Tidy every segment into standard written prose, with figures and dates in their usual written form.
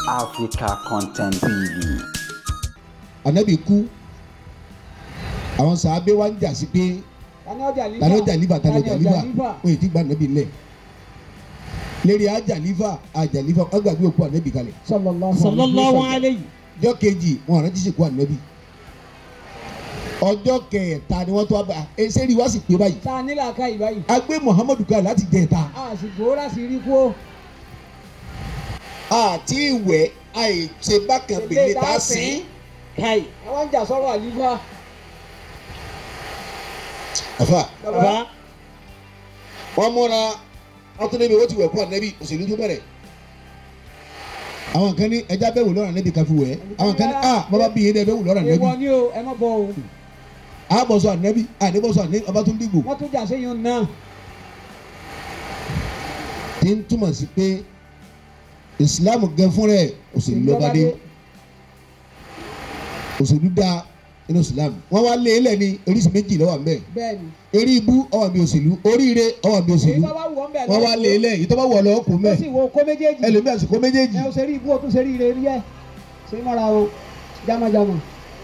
Africa Content TV. Ànábì kú àwọn sàábé wa ń jà sí pé tani ó jàlífà wọ́n ti gba ànábì lẹ̀ lérí àjàlífà wọ́n gbàgbé òkú ànábì kalẹ̀ sallallahu alayhi. ọjọ́ kejì wọn rántí sìnkú ànábì ọjọ́ kẹta ni wọ́n tó wá bá ẹsẹ̀ rí wá sì pé báyìí. ta ní làákà yìí báyìí. a gbé Muhammadu kan láti jẹ ta. àsìkò láti rí kó. àti ìwẹ̀ àìṣe bákan bèlè tá a sìn. káyì àwọn ń jà sọ́rọ̀ àlífà. àfà bàbá wọn múra wọn tún débi owó ti wẹ̀ kú ànábì òṣèlú tó bẹ̀rẹ̀. àwọn kan ní ẹja bẹ́ẹ̀ wò lọ́rọ̀ ànábì kan fi wẹ̀ àwọn kan ní bàbá bí yẹn dẹ́ bẹ́ẹ̀ wò lọ́rọ̀ ànábì. èèwọ̀ ni o ẹ má bọ̀ o. àbọ̀sọ ànábì àdébọ̀sọ ànábì ọba tún dìgbò. wọ́n tún jà séyìn náà. tí ń túmọ̀ sí pé ìsìlámù gan fún rẹ̀ òṣèlú lọ́ba dé òṣèlú dá inú ìsìlámù wọ́n wá lé ilẹ̀ ní oríṣi méjì lọ́wọ́ àmbẹ́ eré ibú ọwọ́ àmì òṣèlú oríire ọwọ́ àmì òṣèlú wọ́n wá lé ilẹ̀ yìí tó bá wọ̀ lọ́wọ́ kó mẹ́ ẹlòmíràn sì kó méjèèjì. ẹ o ṣe rí ibú o tún ṣe rí ire rí ẹ ṣe mọ́ra o jámọ́jámọ́.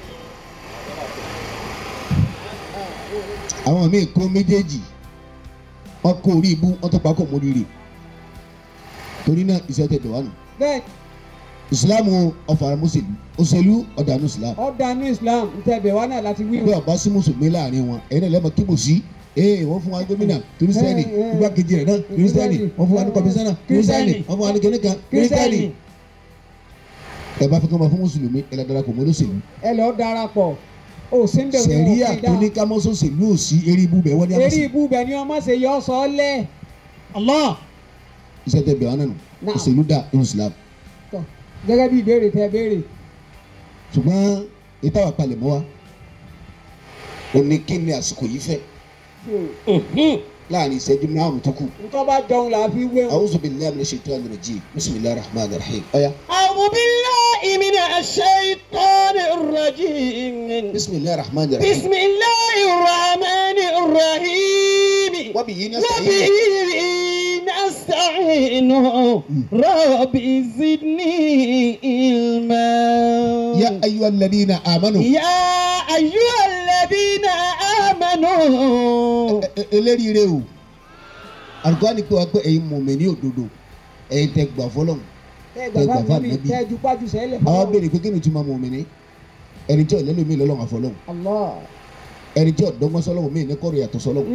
àwọn míì kó méjèèjì wọ́n kó orí ibú wọ́n tó pa kó móríire torí náà iṣẹ́ tẹ̀ dọ̀wánu. bẹ́ẹ̀ ìsìlámù ọ̀fàrà mùsùlùmí òṣèlú ọ̀dànù ìsìlámù. ọ̀dànù ìsìlámù ntẹ̀bẹ̀ wa náà láti wí. bí ọba sí mùsùlùmí láàrin wọn ẹ̀yin náà lẹ́mọ̀ kí mo sí wọ́n fún wa gómìnà kírísítẹ́nì igbákejì rẹ̀ náà kírísítẹ́nì wọ́n fún wa ní kọmísánná kírísítẹ́nì wọ́n fún wa ní kẹ́nìkan kírísítẹ́nì. ẹ bá fi kọ́ ma fún mùsùlùmí ẹ lọ darapọ̀ mọ́ lóṣèlú. ẹ lọ darapọ̀ o sì ń bẹ̀ wọ́n sẹ̀ríà tó ní ká mọ́ sọ́sẹ̀lú òsì eré ibú bẹ̀ wọ́n ní àmọ́sí. eré ibú bẹ̀ ni ọmọ ṣe yọ ọ sọ ọ lẹ̀. Allah. iṣẹ́ tẹ bẹ̀ wọn nánu òṣèlú dá inú ìsìlámù. gẹ́gẹ́ bí ìbéèrè tẹ béèrè. ṣùgbọ́n ìtawà palẹ̀ mọ́ wa ò ní kí ni àsìkò yìí fẹ́ láàrin ìṣẹ́jú márùn-ún tó kù. nǹkan bá jọun là á fi wé. a'udhu billahi minash shaitanir rajim bismillahir rahmanir rahim. ọ̀ya. a'udhu billahi minash shaitanir rajim. bismillahir rahmanir rahim. bismillahir rahmanir rahim. wa bihi nasta'in. نستعين ربي زدني علما يا أيها الذين آمنوا eléyìí rẹ o àlùkò ni pé wàá pé ẹ̀yin mùmínì òdodo ẹ̀yin tẹ́ gbà fọ́lọ́run tẹ́ gbà fún Ànábì àwọn béèrè pé kí ni túmọ̀ mùmínì ẹni tí ọ̀lẹ́lò mi lọ́lọ́run àfọlọ́run ẹni tí ọ̀dọ́gbọ́n sọ́lọ́run mi ní kọ́rọ̀ yàtọ̀ sọ́lọ́run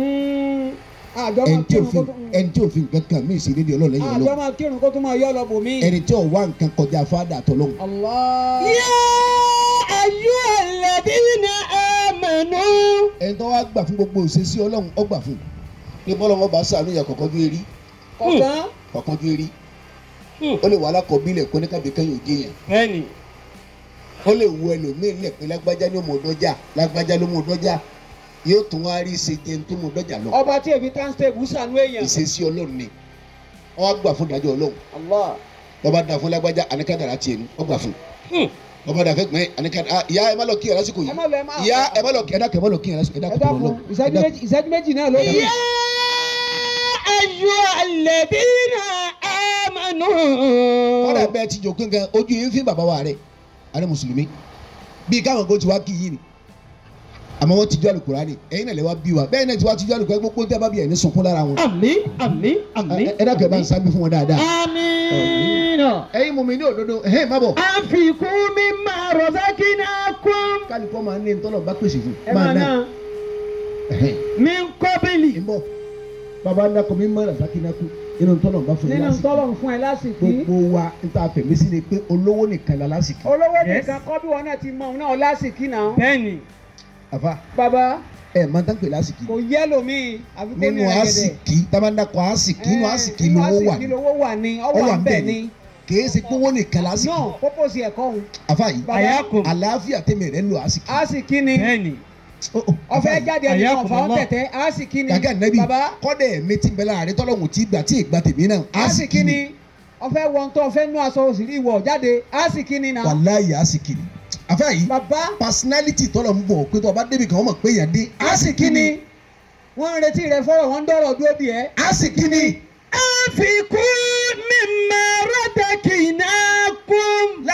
ẹni tí òfin kankan mi sì lédi ọlọ́run lẹ́yìn ọlọ́run àjọmọ kírun kó tó máa yọ lọ bò mí. ẹni tí ọ̀wá nǹkan kọjá fáadà tọ́lọ́run. yá ayyuhalladhina amanu. ẹni tó wá gbà fún gbogbo òṣèṣì ọlọ́run ó gbà fún ní bọ́lá wọn bá sàánú ìyá kọ̀ọ̀kan ju erí kọ̀ọ̀kan ju erí ó lè wà alákọ̀ọ́bílẹ̀ kó ní kábí kẹ́yìn òjì yẹn ó lè wo ẹlòmíín lẹ̀ pé lágbájá ló mọ̀ ọdọ́jà lágbájá ló mọ̀ ọdọ́jà yóò tún wá rí ṣe jẹun tó mọ̀ ọdọ́jà lọ. ọba tí èmi transtable sànú èèyàn. ìṣesí ọlọ́run ni wọ́n gbà fún ìdájọ́ ọlọ́run ọba dà fún lágbájá àníkàdàrà tiẹ̀ ni wọ́n gbà fún ọba dà fẹ́ gbẹ́ àníkàdàrà ìyá ẹ má lọ kí ẹ lásìkò yìí ìyá ẹ má lọ kí ẹ dákẹ́ ẹ má lọ kí ẹ lásìkò yìí ẹ dákẹ́ lọ. ìṣẹ́jú méjì náà ló dé. yá ayyuhalladhina amanu. wọ́n dà bẹ́ẹ̀ ti jò kankan ojú yìí ń fi bàbá wa rẹ̀ àrẹ mùsùlùmí bíi káwọn kò ti wá kí yìí ni àmọ́ wọ́n ti jọ́ Al-Qur'ani ẹ̀yin náà lè wá bí wa bẹ́ẹ̀ náà ti wá ti jọ́ Al-Qur'ani gbogbo tẹ́ bá bí ẹ̀ ní sunkún lára wọn. àmín àmín àmín. ẹ dákẹ́ bá ń sábẹ́ fún wọn dáadáa. àmín. ẹ̀yin mùmínì òdodo ẹ̀hìn má bọ̀. anfiqu mimma razaqnakum. kálífọ́ máa ń ní ntọ́lọ̀ bá pèsè fún. ẹ máa ná. min qabli. ń bọ̀ bàbá ńlákọ̀ mi máa razaqnakum nínú ntọ́lọ̀ bá fún ẹ lásìkò. nínú ntọ́lọ̀ fún ẹ lásìkò. gbogbo wa n ta fẹ̀mí sí ni pé olówó nìkan la lásìkò. olówó nìkan kọ́ bí wọn náà ti mọ òun náà lásìkò náà. bẹ́ẹ̀ni. àfa. baba. ẹ máa tán pé lásìkò. kò yẹ lomi. nínú àsìkí tábàndàkọ àsìkí inú àsìkí lówó wà ní ọwọ́ àbẹ̀ ni. kìí ṣe pé wọ́n nìkan lásìkò. náà pọ́pọ́sì ẹ̀kọ́ òun. àfa yìí àlàáfíà tẹ̀mẹ̀ rẹ̀ ń lo àsìkí. àsìkí ni. bẹ́ẹ̀ni. ọfẹ jáde ẹni kan fa ọtẹtẹ àsìkí ni. gàgà nẹbi kọ́dẹ̀ mi ti bẹ̀rẹ̀ àrẹ tọ́lọ́hún tí gbà tí ìgbà tèmi náà. àsìkí ni ọfẹ wọ̀ntọ́ ọfẹ nú aṣọ òsìrí ìwọ̀ jáde àsìkí ni náà. wàláyé àsìkí ni. àfa yìí personality tọ́lọ̀ ń bọ̀ pé tó o bá débi kan wọ́n mọ̀ pé yẹn dé. àsìkí ni wọ́n ń retí rẹ fọ́rọ̀ wọ́n ń dọ̀rọ̀ dúró di ẹ́. àsìkí ni. àfikún mímọ́ rọ́tẹ̀kì náà kún.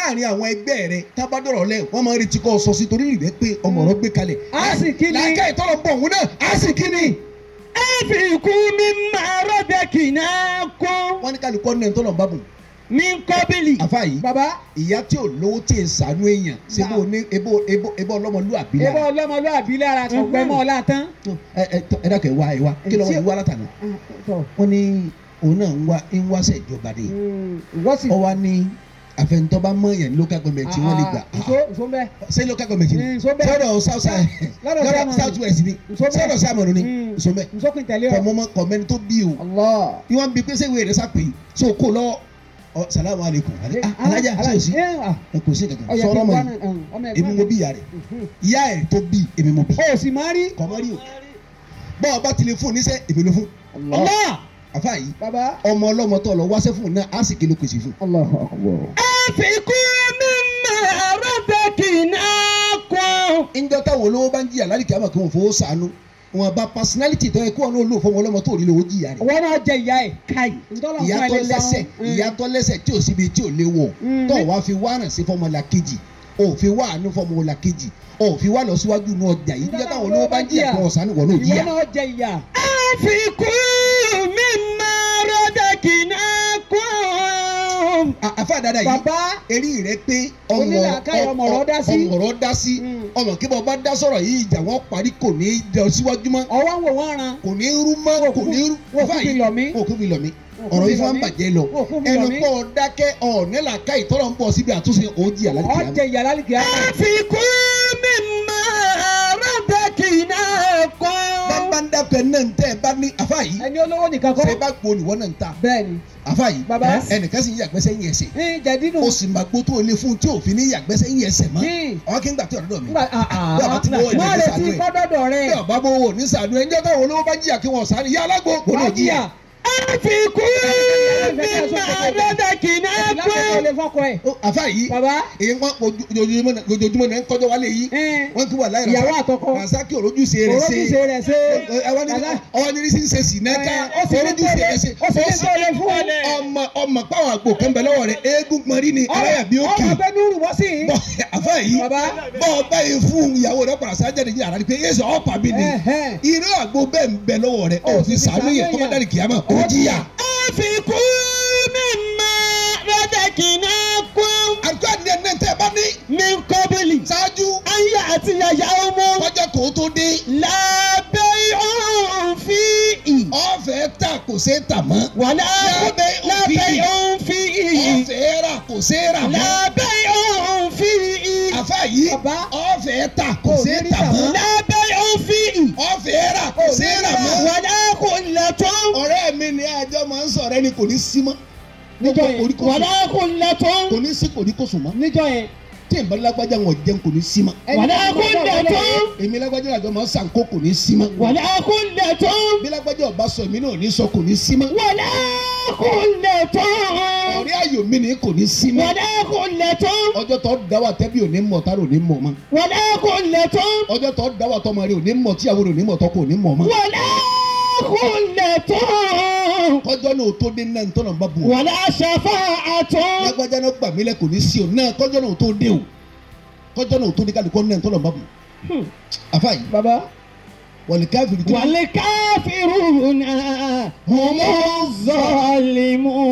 láàrin àwọn ẹgbẹ́ rẹ tábàdọ̀rọ̀ lẹ̀ wọ́n máa ń retí kọ́ sọ sí torí ìrẹ́ pé ọmọ ọ̀rọ̀ gbé kalẹ̀. àsìkí ni làákà ìtọ́lọ̀ bọ̀ òun náà àsìkí ni. ẹ fi ikú mi máa rọ́bẹ̀ kìnnà kó. wọ́n ní kálukọ́ ní ẹ̀ńtọ́lọ̀ bá bùn. mi kọ́bìlì. àfa yìí bàbá ìyá tí ò lówó tí ì sànú èèyàn ṣe bó ní ebo ọlọ́mọlúwàbí lára. ebo ọlọ́mọlúwàbí lára sọ̀gbẹ́ mọ́ ọ̀la tán. ẹ dákẹ́ wá ẹ wá kí lọ́wọ́ yìí wá látàná. wọ́n ní òun náà ń wá sẹ́ ìjọba de. ọ wá ní àfẹnutọ́ bá mọ̀ yẹn ní local government wọ́n lè gbà. ṣé local government ni sọ̀rọ̀ south west ni sọ̀rọ̀ sàmọ̀nù ni nsọ́mbẹ́ kọ̀mẹ́ni tó bí o ìwọ̀n bí pé sẹ́wé rẹ̀ sàpè so kó lọ salamu aleykum alaja sọsi kò sí kankan sọ̀rọ̀ mọ yìí èmi mo bí ìyá rẹ̀ ìyá rẹ̀ tó bí èmi mo bí. o sì máa rí. kò máa rí o bọ́ọ̀ bá tilẹ̀ fún oníṣẹ́ èmi ló fún. àfa yìí ọmọ ọlọ́mọ tó lọ wáṣẹ́ fún un náà á sì kí ló pèsè fún. àfikún mímọ́ rọ́bẹ̀kì náà kọ́. ńjọ́ táwọn olówó bá ń jìyà lálẹ́ kí a máa kí wọ́n fowó sànú wọn bá personality tó yẹ kó wọn náà lò fún ọmọ ọlọ́mọ tó rí lówó jìyà rẹ̀. wọn náà jẹ ìyá ẹ káyì. ìyá tó lẹ́sẹ̀ tí ò síbi tí ò lè wọ̀ tó wàá fi wá ràn sí fọmọlá kejì ò fi wá àánú fọmọlá kejì ò fi wá lọ síwájú ní ọjà yìí níjọ́ táwọn olówó bá ń jìyà kó ọ̀sán níwọ̀n náà jìyà. ìwọ náà jẹ ìyá. àfikún mímọ́ rọ́bẹ̀kì náà kọ́. àfa dada yìí bàbá eré rẹ pé ọmọrọ dá sí ọmọ kí bọ́ bá dá sọ̀rọ̀ yìí ìjà wọn parí kò ní í lọ síwájú mọ́. ọwọ́ ń wò wọ́n ran. kò ní í rú mọ́ kò ní í rú. òkú fi lọ mí. ọ̀rọ̀ yìí fún bàjẹ́ lọ ẹnu pọ̀ dákẹ́ ọ̀nẹ́là ká ìtọ́lọ̀ ń bọ̀ síbi àtúnṣe òjì àlálìkìyà. ọ̀jẹ̀ ìyá àlálìkìyà. àfikún mímọ́ rọ́bẹ̀kì náà kọ́. bá ń dákẹ́ náà ń tẹ́ ẹ bá ní àfa yìí. ẹni olówó nìkan kọ́. ṣe bá gbó ni wọ́n náà ń ta. bẹ́ẹ̀ni. àfa yìí baba ẹnìkan sì ń yàgbẹ́ sẹ́yìn ẹsẹ̀. jẹ̀dínú. o sì máa gbó tó o lé fún tí òfin ní yàgbẹ́ sẹ́yìn ẹsẹ̀ mọ́. ọ̀hún kí n gbà tí ọ̀dọ́ mi. má lè ti kọ́ dọ́dọ̀ rẹ̀. bí ọba bó wò ní sàánú ẹ̀ ń jẹ́ káwọn olówó bá jìyà kí wọ́n sáré yá alágbó kò ní jìyà. àfikún mímọ́ rọ́bẹ̀kì náà kọ́. àfa yìí ojoojúmọ́ náà ń kọjọ́ wálé yìí wọ́n kí wà láyé rẹ̀ ìyàwó àtọkọ rasaki olójúṣe rẹ̀ ṣe ọwọ́ ní sí ń ṣe sí nẹ́ka olójúṣe rẹ̀ ṣe ọmọ pàwọn àgbo kẹ́ńbẹ́ lọ́wọ́ rẹ̀ eégún pọ́nrí ni aráyà bí ó kì í àfa yìí bọ́ọ̀ báyìí fún ìyàwó rẹ̀ pàrọ̀ sájáde ní àràdí pé yéésù ọ̀pá bí ni irú àgbo bẹ́ẹ̀ ń bẹ lọ́wọ́ rẹ̀ ọ̀ fi sàánú yẹn kọ́mọ́dárì kìámà ó jìyà. àfikún mímọ́ rọ́bẹ̀kì náà kọ́. àdúrà ní ẹni tẹ́ ẹ bá ní. mi kọ́bìlì. ṣáájú. ayé àti yàyà ọmọ. kọjá kò tó dé. lábẹ́ òfin. ọ̀fẹ́ tà kò ṣe é tà mọ́. wàlá lábẹ́ òfin. ọ̀fẹ́ rà kò ṣe é rà mọ́. lábẹ́ òfin. àfa yìí ọ̀fẹ́ tà kò ṣe é tà mọ́. lábẹ́ òfin. ọ̀fẹ́ rà kò ṣe é rà mọ́. wàlá kò lẹ́tọ́. ọ̀rẹ́ mi ni àjọ máa ń sọ̀rọ̀ ẹni kò ní sí mọ́. níjọ́ yẹn wàlá kò lẹ́tọ́. kò ní sí kò ní kò sùn mọ́. níjọ́ yẹn tí n bá lágbájá wọn jẹun kò ní sí mọ́. wàlá kò lẹ́tọ́. èmi lágbájá àjọ máa ń sànkó kò ní sí mọ́. wàlá kò lẹ́tọ́. bí lágbájá ọba sọ èmi náà ò ní sọ kò ní sí mọ́. wàlá kò lẹ́tọ́. ọ̀rẹ́ ayò mi ni kò ní sí mọ́. wàlá kò lẹ́tọ́. ọjọ́ tó dáwà tẹ́bí ò ní mọ̀ tá ò ní mọ̀ mọ́. wàlá kò lẹ́tọ́. ọjọ́ tó dáwà tọmọ rẹ ò ní mọ̀ tíyàwó rẹ ò ní mọ̀ tọkọ ò ní mọ̀ mọ́. wàlá kò lẹ́tọ́. kọjọ́ náà tó dé náà ntọ́nà bá bu. wàlá ṣàfà àtọ́. lágbájá náà gbà mí lẹ kò ní sí o náà kọjọ́ náà tó dé o kọjọ́ náà tó dé kálukọ́ náà ntọ́nà bá bu. àfa yìí. baba. wàlíkàfìrù. wàlíkàfìrù náà. humu zalimu.